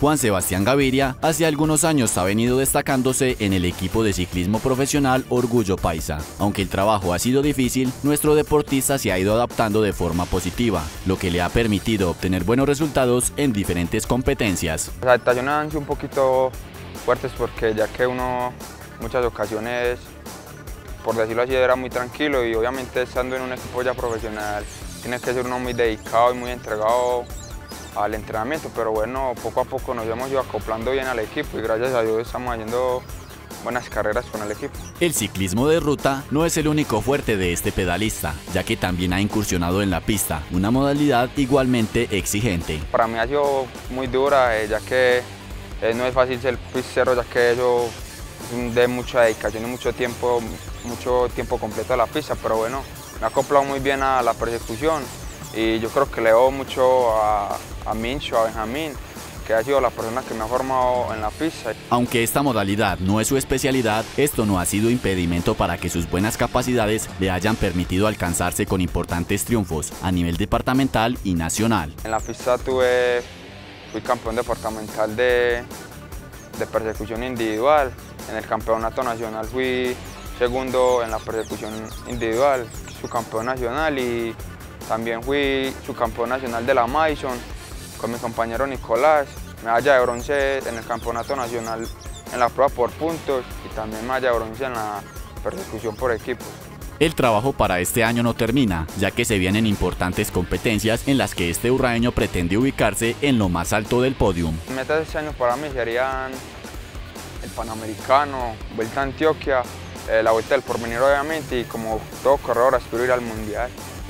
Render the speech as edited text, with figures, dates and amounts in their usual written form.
Juan Sebastián Gaviria hace algunos años ha venido destacándose en el equipo de ciclismo profesional Orgullo Paisa. Aunque el trabajo ha sido difícil, nuestro deportista se ha ido adaptando de forma positiva, lo que le ha permitido obtener buenos resultados en diferentes competencias. Las adaptaciones han sido un poquito fuertes porque ya que uno en muchas ocasiones, por decirlo así, era muy tranquilo y obviamente estando en un equipo ya profesional tiene que ser uno muy dedicado y muy entregado al entrenamiento, pero bueno, poco a poco nos hemos ido acoplando bien al equipo y gracias a Dios estamos haciendo buenas carreras con el equipo. El ciclismo de ruta no es el único fuerte de este pedalista, ya que también ha incursionado en la pista, una modalidad igualmente exigente. Para mí ha sido muy dura, ya que no es fácil ser pistero, ya que eso es de mucha dedicación y mucho tiempo completo a la pista, pero bueno, me ha acoplado muy bien a la persecución y yo creo que le debo mucho a Mincho, a Benjamín, que ha sido la persona que me ha formado en la pista. Aunque esta modalidad no es su especialidad, esto no ha sido impedimento para que sus buenas capacidades le hayan permitido alcanzarse con importantes triunfos a nivel departamental y nacional. En la pista fui campeón departamental de persecución individual, en el campeonato nacional fui segundo en la persecución individual, subcampeón nacional y también fui subcampeón nacional de la Madison con mi compañero Nicolás, medalla de bronce en el campeonato nacional en la prueba por puntos y también medalla de bronce en la persecución por equipos. El trabajo para este año no termina, ya que se vienen importantes competencias en las que este urraeño pretende ubicarse en lo más alto del podium. Las metas de este año para mí serían el Panamericano, Vuelta a Antioquia, la Vuelta del Porvenir obviamente y como todo corredor aspiro a ir al Mundial.